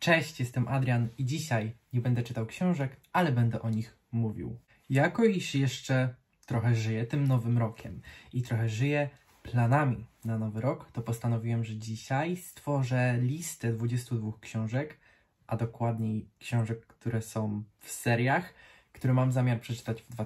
Cześć, jestem Adrian i dzisiaj nie będę czytał książek, ale będę o nich mówił. Jako iż jeszcze trochę żyję tym nowym rokiem i trochę żyję planami na nowy rok, to postanowiłem, że dzisiaj stworzę listę 22 książek, a dokładniej książek, które są w seriach, które mam zamiar przeczytać w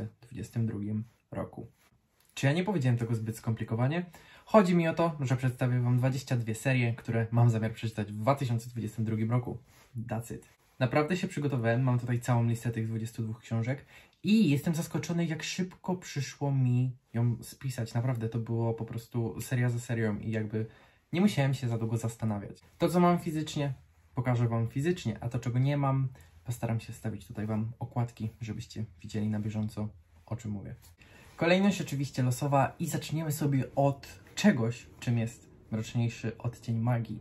2022 roku. Czy ja nie powiedziałem tego zbyt skomplikowanie? Chodzi mi o to, że przedstawię Wam 22 serie, które mam zamiar przeczytać w 2022 roku. That's it. Naprawdę się przygotowałem, mam tutaj całą listę tych 22 książek i jestem zaskoczony, jak szybko przyszło mi ją spisać. Naprawdę to było po prostu seria za serią i jakby nie musiałem się za długo zastanawiać. To, co mam fizycznie, pokażę Wam fizycznie, a to, czego nie mam, postaram się wstawić tutaj Wam okładki, żebyście widzieli na bieżąco, o czym mówię. Kolejność oczywiście losowa i zaczniemy sobie od czegoś, czym jest Mroczniejszy Odcień Magii,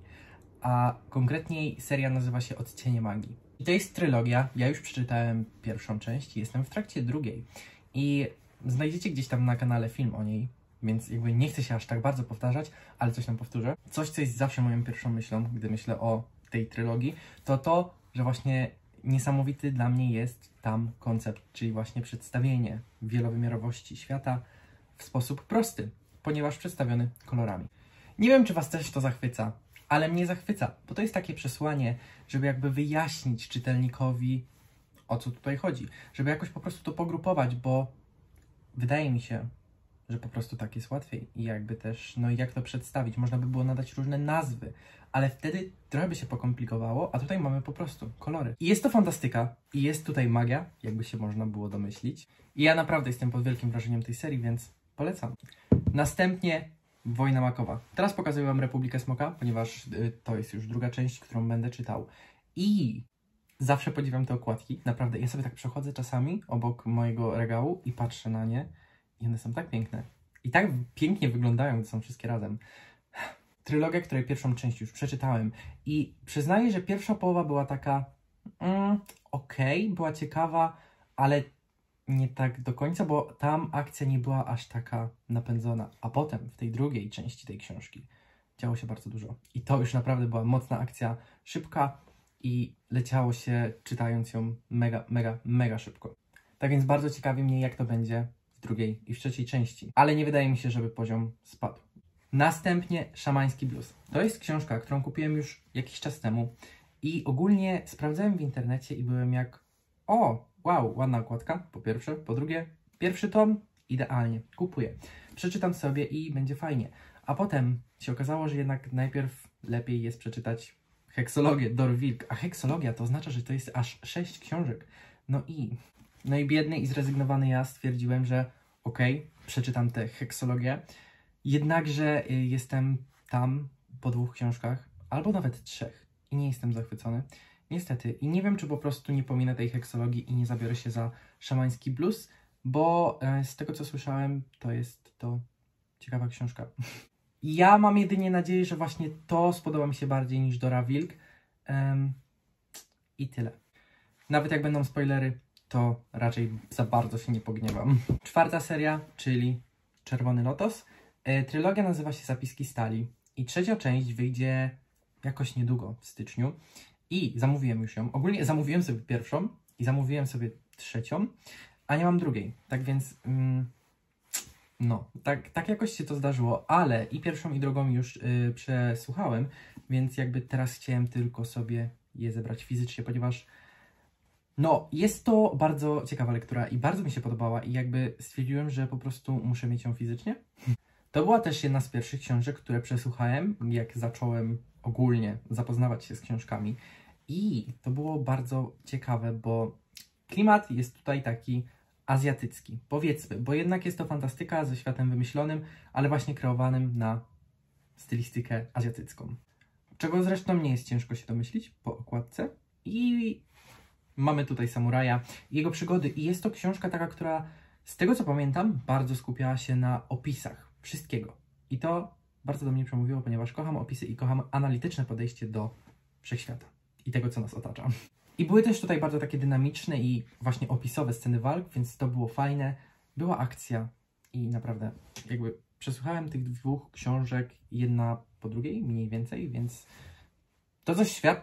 a konkretniej seria nazywa się Odcienie Magii. I to jest trylogia, ja już przeczytałem pierwszą część i jestem w trakcie drugiej i znajdziecie gdzieś tam na kanale film o niej, więc jakby nie chcę się aż tak bardzo powtarzać, ale coś tam powtórzę. Coś, co jest zawsze moją pierwszą myślą, gdy myślę o tej trylogii, to, że właśnie niesamowity dla mnie jest tam koncept, czyli właśnie przedstawienie wielowymiarowości świata w sposób prosty, ponieważ przedstawiony kolorami. Nie wiem, czy Was też to zachwyca, ale mnie zachwyca, bo to jest takie przesłanie, żeby jakby wyjaśnić czytelnikowi, o co tutaj chodzi, żeby jakoś po prostu to pogrupować, bo wydaje mi się, że po prostu tak jest łatwiej i jakby też, no i jak to przedstawić, można by było nadać różne nazwy, ale wtedy trochę by się pokomplikowało, a tutaj mamy po prostu kolory. I jest to fantastyka i jest tutaj magia, jakby się można było domyślić. I ja naprawdę jestem pod wielkim wrażeniem tej serii, więc polecam. Następnie Wojna Makowa. Teraz pokazuję Wam Republikę Smoka, ponieważ to jest już druga część, którą będę czytał. I zawsze podziwiam te okładki, naprawdę. Ja sobie tak przechodzę czasami obok mojego regału i patrzę na nie i one są tak piękne. I tak pięknie wyglądają, gdy są wszystkie razem. Trylogia, której pierwszą część już przeczytałem i przyznaję, że pierwsza połowa była taka okej, była ciekawa, ale nie tak do końca, bo tam akcja nie była aż taka napędzona, a potem w tej drugiej części tej książki działo się bardzo dużo i to już naprawdę była mocna akcja, szybka i leciało się czytając ją mega szybko. Tak więc bardzo ciekawi mnie, jak to będzie w drugiej i w trzeciej części, ale nie wydaje mi się, żeby poziom spadł. Następnie Szamański Blues. To jest książka, którą kupiłem już jakiś czas temu i ogólnie sprawdzałem w internecie i byłem jak wow, ładna okładka, po pierwsze, po drugie, pierwszy tom, idealnie, kupuję. Przeczytam sobie i będzie fajnie. A potem się okazało, że jednak najpierw lepiej jest przeczytać heksologię Dorwilk, a heksologia to oznacza, że to jest aż 6 książek. No i biedny i zrezygnowany ja stwierdziłem, że okej, przeczytam tę heksologię. Jednakże jestem tam po 2 książkach, albo nawet 3 i nie jestem zachwycony. Niestety. I nie wiem, czy po prostu nie pominę tej heksologii i nie zabiorę się za Szamański Blues, bo z tego, co słyszałem, to jest to ciekawa książka. Ja mam jedynie nadzieję, że właśnie to spodoba mi się bardziej niż Dora Wilk. I tyle. Nawet jak będą spoilery, to raczej za bardzo się nie pogniewam. Czwarta seria, czyli Czerwony Lotos. Trylogia nazywa się Zapiski Stali i trzecia część wyjdzie jakoś niedługo, w styczniu. I zamówiłem już ją. Ogólnie zamówiłem sobie pierwszą i zamówiłem sobie trzecią, a nie mam drugiej. Tak więc, tak jakoś się to zdarzyło, ale i pierwszą i drugą już przesłuchałem, więc jakby teraz chciałem tylko sobie je zebrać fizycznie, ponieważ jest to bardzo ciekawa lektura i bardzo mi się podobała i jakby stwierdziłem, że po prostu muszę mieć ją fizycznie. To była też jedna z pierwszych książek, które przesłuchałem, jak zacząłem ogólnie zapoznawać się z książkami. I to było bardzo ciekawe, bo klimat jest tutaj taki azjatycki, powiedzmy, bo jednak jest to fantastyka ze światem wymyślonym, ale właśnie kreowanym na stylistykę azjatycką. Czego zresztą nie jest ciężko się domyślić po okładce. I mamy tutaj samuraja, jego przygody i jest to książka taka, która z tego co pamiętam bardzo skupiała się na opisach wszystkiego. I to bardzo do mnie przemówiło, ponieważ kocham opisy i kocham analityczne podejście do wszechświata i tego, co nas otacza. I były też tutaj bardzo takie dynamiczne i właśnie opisowe sceny walk, więc to było fajne. Była akcja i naprawdę jakby przesłuchałem tych 2 książek jedna po drugiej, mniej więcej, więc to coś świadczy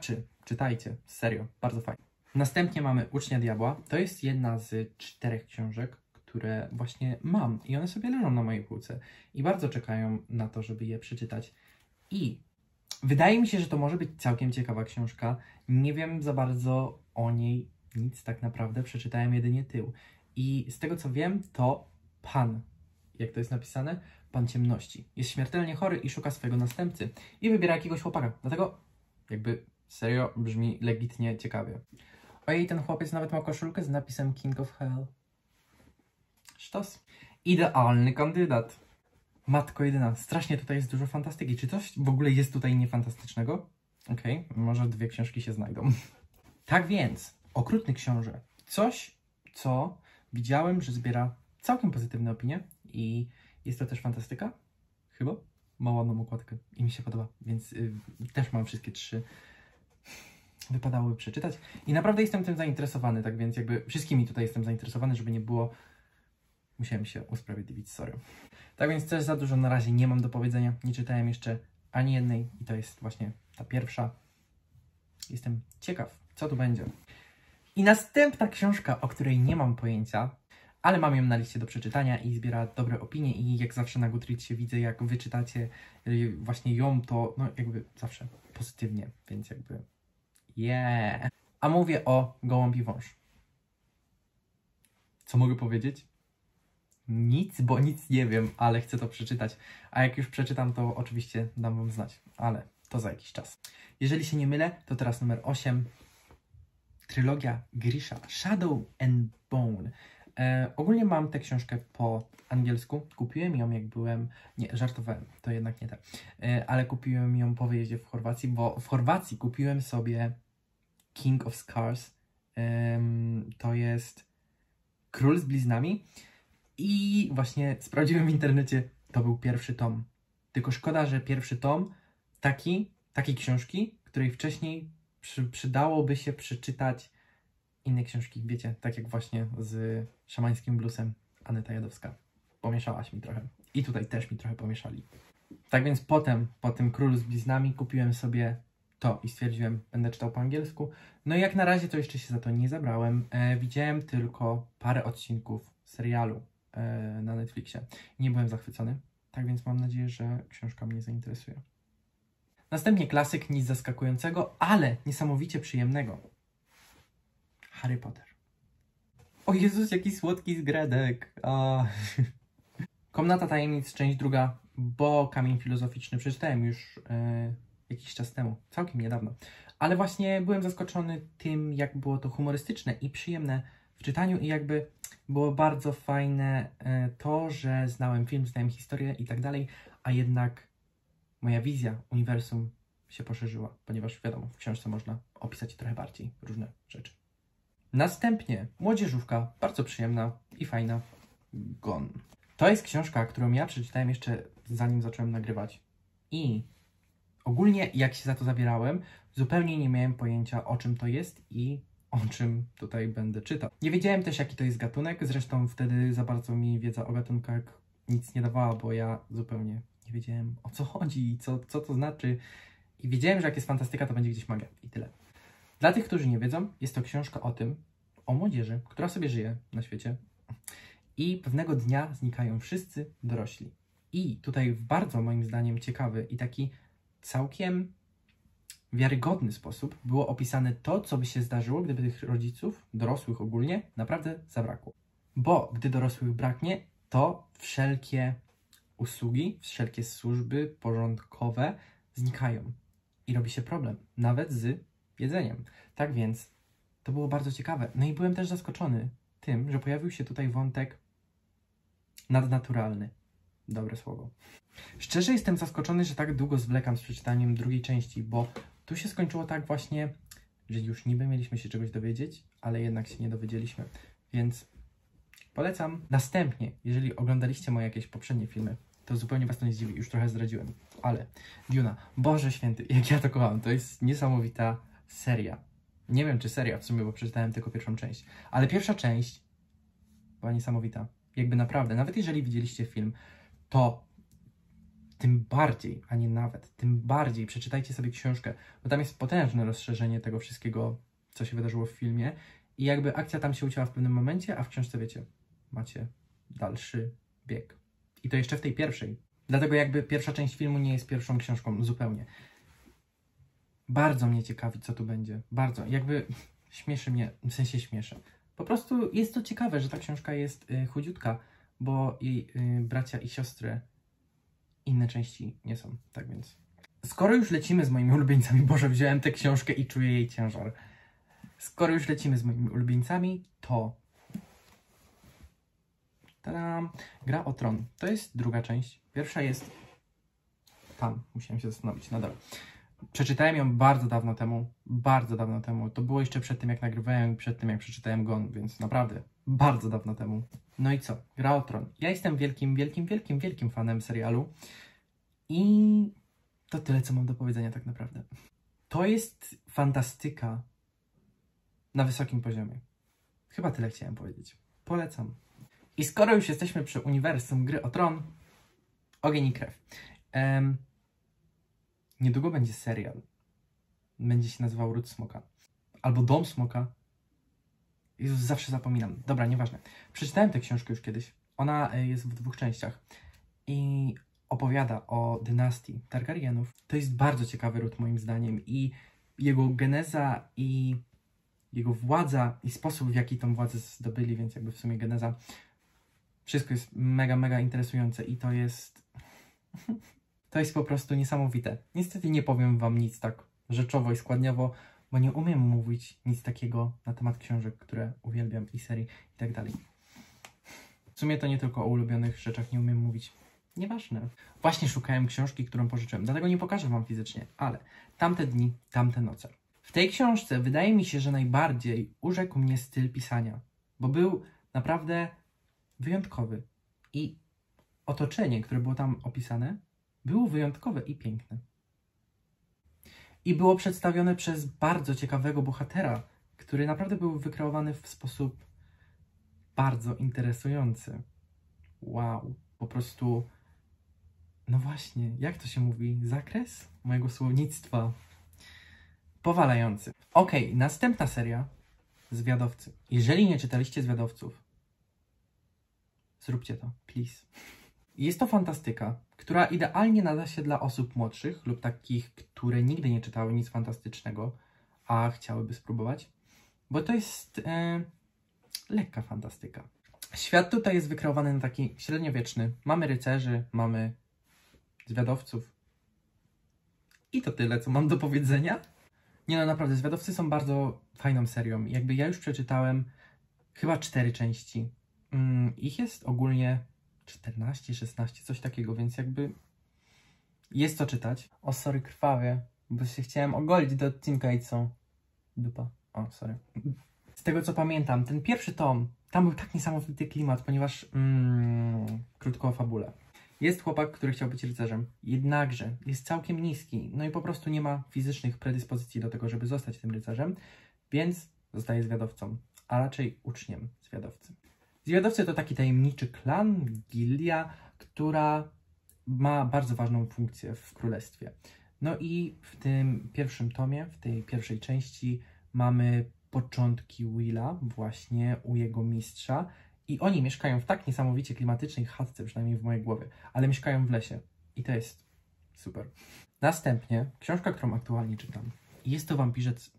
czytajcie, serio, bardzo fajnie. Następnie mamy Ucznia Diabła. To jest jedna z 4 książek, które właśnie mam i one sobie leżą na mojej półce i bardzo czekają na to, żeby je przeczytać. I wydaje mi się, że to może być całkiem ciekawa książka. Nie wiem za bardzo o niej nic tak naprawdę, przeczytałem jedynie tył. I z tego co wiem, to Pan, jak to jest napisane, Pan Ciemności, jest śmiertelnie chory i szuka swojego następcy i wybiera jakiegoś chłopaka. Dlatego jakby serio brzmi legitnie ciekawie. Ojej, ten chłopiec nawet ma koszulkę z napisem King of Hell. Sztos. Idealny kandydat. Matko jedyna. Strasznie tutaj jest dużo fantastyki. Czy coś w ogóle jest tutaj niefantastycznego? Okej, może 2 książki się znajdą. Tak więc, Okrutny Książę. Coś, co widziałem, że zbiera całkiem pozytywne opinie i jest to też fantastyka. Chyba. Ma ładną okładkę i mi się podoba, więc też mam wszystkie 3. Wypadałoby przeczytać. I naprawdę jestem tym zainteresowany, tak więc jakby wszystkimi tutaj jestem zainteresowany, żeby nie było... Musiałem się usprawiedliwić, sorry. Tak więc też za dużo na razie nie mam do powiedzenia. Nie czytałem jeszcze ani jednej i to jest właśnie ta pierwsza. Jestem ciekaw, co tu będzie. I następna książka, o której nie mam pojęcia, ale mam ją na liście do przeczytania i zbiera dobre opinie i jak zawsze na Goodreadsie widzę, jak wy czytacie właśnie ją, to no jakby zawsze pozytywnie, więc jakby yeah. A mówię o Gołąbi Wąż. Co mogę powiedzieć? Nic, bo nic nie wiem, ale chcę to przeczytać. A jak już przeczytam, to oczywiście dam wam znać, ale to za jakiś czas. Jeżeli się nie mylę, to teraz numer 8. Trylogia Grisha, Shadow and Bone. Ogólnie mam tę książkę po angielsku. Kupiłem ją jak byłem... Nie, żartowałem, to jednak nie tak. Ale kupiłem ją po wyjeździe w Chorwacji, bo w Chorwacji kupiłem sobie King of Scars. To jest Król z bliznami. I właśnie sprawdziłem w internecie, to był pierwszy tom. Tylko szkoda, że pierwszy tom takiej książki, której wcześniej przydałoby się przeczytać inne książki, wiecie, tak jak właśnie z Szamańskim Bluesem Aneta Jadowska. Pomieszałaś mi trochę. I tutaj też mi trochę pomieszali. Tak więc potem, po tym Królu z bliznami kupiłem sobie to i stwierdziłem, będę czytał po angielsku. No i jak na razie to jeszcze się za to nie zabrałem. Widziałem tylko parę odcinków serialu na Netflixie. Nie byłem zachwycony, tak więc mam nadzieję, że książka mnie zainteresuje. Następnie klasyk, nic zaskakującego, ale niesamowicie przyjemnego. Harry Potter. O Jezus, jaki słodki zgredek. Komnata tajemnic, część 2, bo Kamień filozoficzny przeczytałem już jakiś czas temu, całkiem niedawno. Ale właśnie byłem zaskoczony tym, jak było to humorystyczne i przyjemne w czytaniu i jakby było bardzo fajne to, że znałem film, znałem historię i tak dalej, a jednak moja wizja uniwersum się poszerzyła, ponieważ wiadomo, w książce można opisać trochę bardziej różne rzeczy. Następnie młodzieżówka, bardzo przyjemna i fajna, Gone. To jest książka, którą ja przeczytałem jeszcze zanim zacząłem nagrywać i ogólnie jak się za to zabierałem, zupełnie nie miałem pojęcia, o czym to jest i o czym tutaj będę czytał. Nie wiedziałem też, jaki to jest gatunek, zresztą wtedy za bardzo mi wiedza o gatunkach nic nie dawała, bo ja zupełnie nie wiedziałem, o co chodzi i co to znaczy. I wiedziałem, że jak jest fantastyka, to będzie gdzieś magia i tyle. Dla tych, którzy nie wiedzą, jest to książka o młodzieży, która sobie żyje na świecie i pewnego dnia znikają wszyscy dorośli. I tutaj w bardzo, moim zdaniem, ciekawy i taki całkiem wiarygodny sposób było opisane to, co by się zdarzyło, gdyby tych rodziców, dorosłych ogólnie, naprawdę zabrakło. Bo gdy dorosłych braknie, to wszelkie usługi, wszelkie służby porządkowe znikają. I robi się problem, nawet z jedzeniem. Tak więc to było bardzo ciekawe. No i byłem też zaskoczony tym, że pojawił się tutaj wątek nadnaturalny. Dobre słowo. Szczerze jestem zaskoczony, że tak długo zwlekam z przeczytaniem drugiej części, bo tu się skończyło tak właśnie, że już niby mieliśmy się czegoś dowiedzieć, ale jednak się nie dowiedzieliśmy. Więc polecam. Następnie, jeżeli oglądaliście moje jakieś poprzednie filmy, to zupełnie was to nie zdziwi, już trochę zdradziłem. Ale Duna, Boże Święty, jak ja to kocham, to jest niesamowita seria. Nie wiem, czy seria w sumie, bo przeczytałem tylko pierwszą część, ale pierwsza część była niesamowita. Jakby naprawdę, nawet jeżeli widzieliście film, to tym bardziej, a nie nawet, tym bardziej przeczytajcie sobie książkę, bo tam jest potężne rozszerzenie tego wszystkiego, co się wydarzyło w filmie i jakby akcja tam się ucięła w pewnym momencie, a w książce, wiecie, macie dalszy bieg. I to jeszcze w tej pierwszej. Dlatego jakby pierwsza część filmu nie jest pierwszą książką zupełnie. Bardzo mnie ciekawi, co tu będzie. Bardzo. Jakby śmieszy mnie, w sensie śmieszy. Po prostu jest to ciekawe, że ta książka jest chudziutka, bo jej bracia i siostry inne części nie są. Tak więc. Skoro już lecimy z moimi ulubieńcami, Boże, wziąłem tę książkę i czuję jej ciężar. Skoro już lecimy z moimi ulubieńcami, to tadam, Gra o Tron. To jest druga część. Pierwsza jest tam. Musiałem się zastanowić. Nadal. Przeczytałem ją bardzo dawno temu. Bardzo dawno temu. To było jeszcze przed tym, jak nagrywałem i przed tym, jak przeczytałem Gon, więc naprawdę bardzo dawno temu. No i co? Gra o Tron. Ja jestem wielkim fanem serialu i to tyle, co mam do powiedzenia tak naprawdę. To jest fantastyka na wysokim poziomie. Chyba tyle chciałem powiedzieć. Polecam. I skoro już jesteśmy przy uniwersum Gry o Tron, Ogień i Krew. Niedługo będzie serial. Będzie się nazywał Ród Smoka. Albo Dom Smoka. Jezus, zawsze zapominam. Dobra, nieważne. Przeczytałem tę książkę już kiedyś. Ona jest w 2 częściach. I opowiada o dynastii Targaryenów. To jest bardzo ciekawy ród moim zdaniem. I jego geneza i jego władza i sposób, w jaki tą władzę zdobyli, więc jakby w sumie geneza. Wszystko jest mega interesujące i to jest... To jest po prostu niesamowite. Niestety nie powiem wam nic tak rzeczowo i składniowo, bo nie umiem mówić nic takiego na temat książek, które uwielbiam i serii i tak dalej. W sumie to nie tylko o ulubionych rzeczach nie umiem mówić. Nieważne. Właśnie szukałem książki, którą pożyczyłem, dlatego nie pokażę wam fizycznie, ale tamte dni, tamte noce. W tej książce wydaje mi się, że najbardziej urzekł mnie styl pisania, bo był naprawdę wyjątkowy i otoczenie, które było tam opisane, było wyjątkowe i piękne. I było przedstawione przez bardzo ciekawego bohatera, który naprawdę był wykreowany w sposób bardzo interesujący. Wow, po prostu, no właśnie, jak to się mówi? Zakres mojego słownictwa. Powalający. Okej, następna seria. Zwiadowcy. Jeżeli nie czytaliście Zwiadowców, zróbcie to, please. Jest to fantastyka, która idealnie nada się dla osób młodszych lub takich, które nigdy nie czytały nic fantastycznego, a chciałyby spróbować, bo to jest lekka fantastyka. Świat tutaj jest wykreowany na taki średniowieczny. Mamy rycerzy, mamy zwiadowców. I to tyle, co mam do powiedzenia. Nie no, naprawdę, Zwiadowcy są bardzo fajną serią. Jakby ja już przeczytałem chyba 4 części. Ich jest ogólnie 14, 16, coś takiego, więc jakby jest to czytać. O, sorry, krwawie, bo się chciałem ogolić do odcinka i co? Dupa. O, sorry. Z tego, co pamiętam, ten pierwszy tom, tam był tak niesamowity klimat, ponieważ krótko o fabule. Jest chłopak, który chciał być rycerzem, jednakże jest całkiem niski, no i po prostu nie ma fizycznych predyspozycji do tego, żeby zostać tym rycerzem, więc zostaje zwiadowcą, a raczej uczniem zwiadowcy. Zwiadowcy to taki tajemniczy klan, gildia, która ma bardzo ważną funkcję w królestwie. No i w tym pierwszym tomie, w tej pierwszej części mamy początki Willa właśnie u jego mistrza i oni mieszkają w tak niesamowicie klimatycznej chatce, przynajmniej w mojej głowie, ale mieszkają w lesie i to jest super. Następnie książka, którą aktualnie czytam. Jest to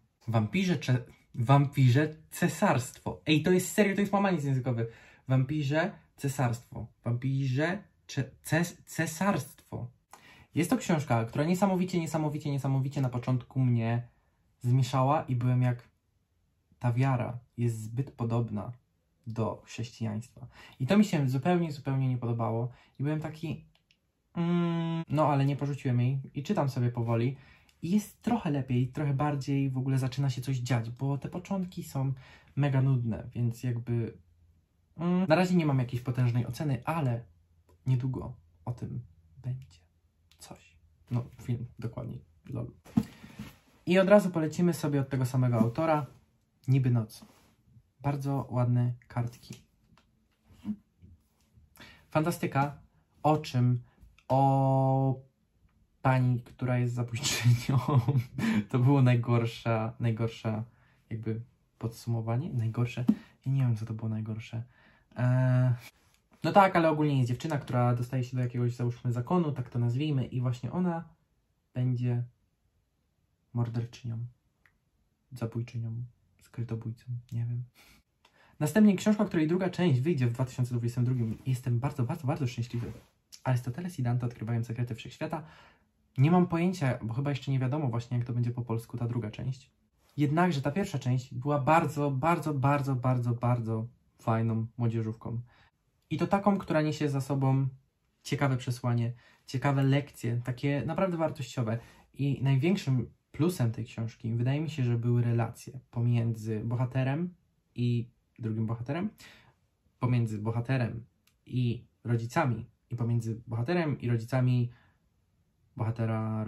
Wampirze Cesarstwo. Ej, to jest serio, to jest łamaniec językowy. Wampirze Cesarstwo. Wampirze Cesarstwo. Jest to książka, która niesamowicie na początku mnie zmieszała i byłem jak ta wiara jest zbyt podobna do chrześcijaństwa. I to mi się zupełnie nie podobało. I byłem taki no ale nie porzuciłem jej i czytam sobie powoli. I jest trochę lepiej, trochę bardziej w ogóle zaczyna się coś dziać, bo te początki są mega nudne, więc jakby na razie nie mam jakiejś potężnej oceny, ale niedługo o tym będzie coś. No, film, dokładniej, lol. I od razu polecimy sobie od tego samego autora, Niby Noc. Bardzo ładne kartki. Fantastyka, o czym? o pani, która jest zabójczynią. To było najgorsza jakby podsumowanie. Najgorsze? Ja nie wiem, co to było najgorsze. No tak, ale ogólnie jest dziewczyna, która dostaje się do jakiegoś, załóżmy, zakonu, tak to nazwijmy, i właśnie ona będzie morderczynią, zabójczynią, skrytobójcą, nie wiem. Następnie książka, której druga część wyjdzie w 2022. Jestem bardzo, bardzo, bardzo szczęśliwy. Aristoteles i Dante odkrywają sekrety wszechświata. Nie mam pojęcia, bo chyba jeszcze nie wiadomo właśnie, jak to będzie po polsku ta druga część. Jednakże ta pierwsza część była bardzo, bardzo, bardzo, bardzo, bardzo fajną młodzieżówką. I to taką, która niesie za sobą ciekawe przesłanie, ciekawe lekcje, takie naprawdę wartościowe. I największym plusem tej książki wydaje mi się, że były relacje pomiędzy bohaterem i drugim bohaterem, pomiędzy bohaterem i rodzicami, i pomiędzy bohaterem i rodzicami bohatera,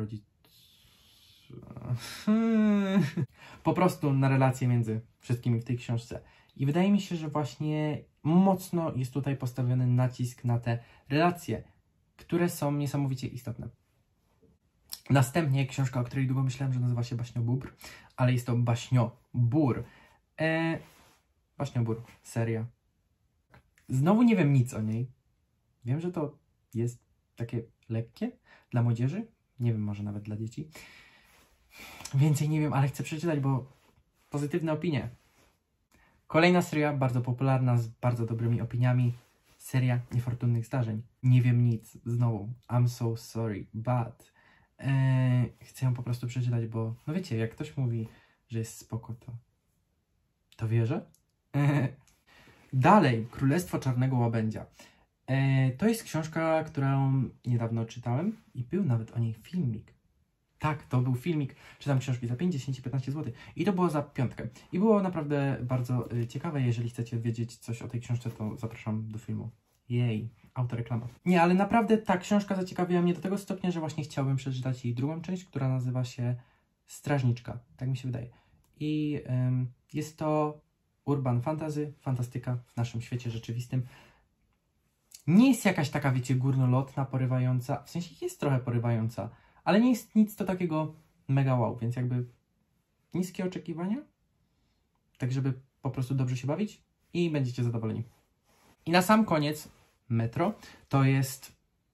po prostu na relacje między wszystkimi w tej książce. I wydaje mi się, że właśnie mocno jest tutaj postawiony nacisk na te relacje, które są niesamowicie istotne. Następnie książka, o której długo myślałem, że nazywa się Baśniobóbr, ale jest to Baśniobór. Baśniobór, seria. Znowu nie wiem nic o niej. Wiem, że to jest takie lekkie dla młodzieży. Nie wiem, może nawet dla dzieci. Więcej nie wiem, ale chcę przeczytać, bo pozytywne opinie. Kolejna seria, bardzo popularna, z bardzo dobrymi opiniami. Seria Niefortunnych Zdarzeń. Nie wiem nic. Znowu. I'm so sorry, but... chcę ją po prostu przeczytać, bo... No wiecie, jak ktoś mówi, że jest spoko, to wierzę. Dalej. Królestwo Czarnego Łabędzia. To jest książka, którą niedawno czytałem i był nawet o niej filmik. Tak, to był filmik. Czytam książki za 5, 10 i 15 zł. I to było za 5. I było naprawdę bardzo ciekawe. Jeżeli chcecie wiedzieć coś o tej książce, to zapraszam do filmu. Jej, autoreklama. Nie, ale naprawdę ta książka zaciekawiła mnie do tego stopnia, że właśnie chciałbym przeczytać jej drugą część, która nazywa się Strażniczka. Tak mi się wydaje. I jest to urban fantasy, fantastyka w naszym świecie rzeczywistym. Nie jest jakaś taka, wiecie, górnolotna, porywająca. W sensie jest trochę porywająca, ale nie jest nic to takiego mega wow, więc jakby niskie oczekiwania, tak żeby po prostu dobrze się bawić i będziecie zadowoleni. I na sam koniec Metro to jest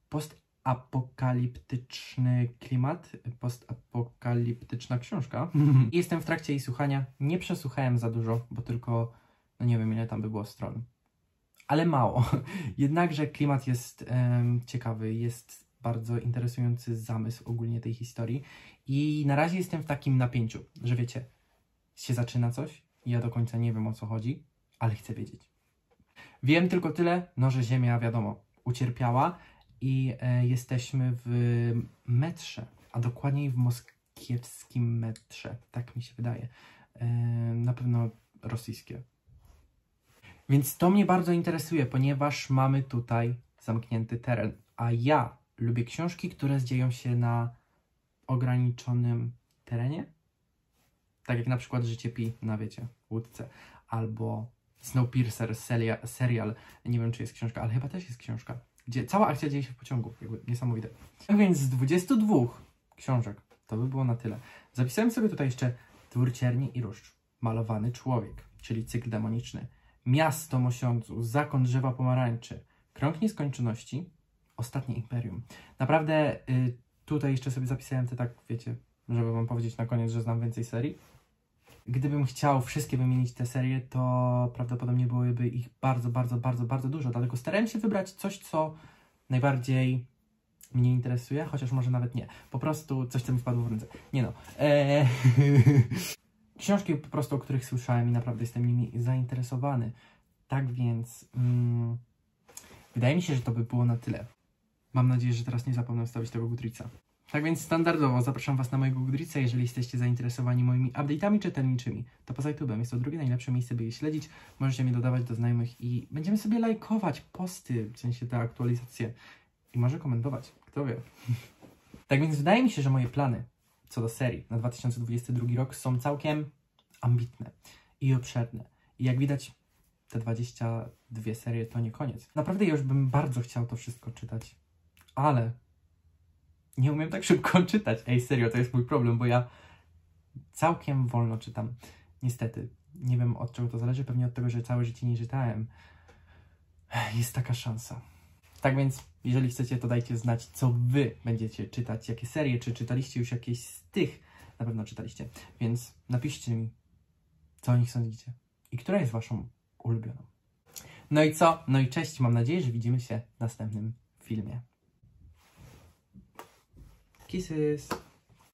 postapokaliptyczny klimat, postapokaliptyczna książka. Jestem w trakcie jej słuchania, nie przesłuchałem za dużo, bo tylko, no nie wiem ile tam by było stron, ale mało. Jednakże klimat jest ciekawy, jest bardzo interesujący zamysł ogólnie tej historii i na razie jestem w takim napięciu, że wiecie, się zaczyna coś i ja do końca nie wiem o co chodzi, ale chcę wiedzieć. Wiem tylko tyle, no że Ziemia, wiadomo, ucierpiała i jesteśmy w metrze, a dokładniej w moskiewskim metrze, tak mi się wydaje. Na pewno rosyjskie. Więc to mnie bardzo interesuje, ponieważ mamy tutaj zamknięty teren, a ja lubię książki, które dzieją się na ograniczonym terenie. Tak jak na przykład Życie Pi na, wiecie, łódce, albo Snowpiercer, serial, nie wiem czy jest książka, ale chyba też jest książka, gdzie cała akcja dzieje się w pociągu, jakby niesamowite. Tak więc z 22 książek, to by było na tyle. Zapisałem sobie tutaj jeszcze Twór Cierni i Różdż, Malowany Człowiek, czyli cykl demoniczny, Miasto Mosiądzu, Zakon Drzewa Pomarańczy, Krąg Nieskończoności, Ostatnie Imperium. Naprawdę tutaj jeszcze sobie zapisałem te, tak wiecie, żeby wam powiedzieć na koniec, że znam więcej serii. Gdybym chciał wszystkie wymienić te serie, to prawdopodobnie byłyby ich bardzo, bardzo, bardzo, bardzo dużo. Dlatego starałem się wybrać coś, co najbardziej mnie interesuje, chociaż może nawet nie. Po prostu coś, co mi wpadło w ręce. Nie no. Książki po prostu, o których słyszałem i naprawdę jestem nimi zainteresowany. Tak więc wydaje mi się, że to by było na tyle. Mam nadzieję, że teraz nie zapomnę wstawić tego Goodreadsa. Tak więc standardowo zapraszam was na mojego Goodreadsa, jeżeli jesteście zainteresowani moimi update'ami czytelniczymi. To poza YouTube'em jest to drugie najlepsze miejsce, by je śledzić. Możecie mnie dodawać do znajomych i będziemy sobie lajkować posty, w sensie te aktualizacje. I może komentować, kto wie. Tak więc wydaje mi się, że moje plany co do serii na 2022 rok są całkiem ambitne i obszerne. I jak widać, te 22 serie to nie koniec. Naprawdę ja już bym bardzo chciał to wszystko czytać, ale nie umiem tak szybko czytać. Ej, serio, to jest mój problem, bo ja całkiem wolno czytam. Niestety. Nie wiem, od czego to zależy. Pewnie od tego, że całe życie nie czytałem. Jest taka szansa. Tak więc, jeżeli chcecie, to dajcie znać, co wy będziecie czytać. Jakie serie, czy czytaliście już jakieś z tych? Na pewno czytaliście. Więc napiszcie mi, co o nich sądzicie. I która jest waszą ulubioną. No i co? No i cześć. Mam nadzieję, że widzimy się w następnym filmie. Kisses!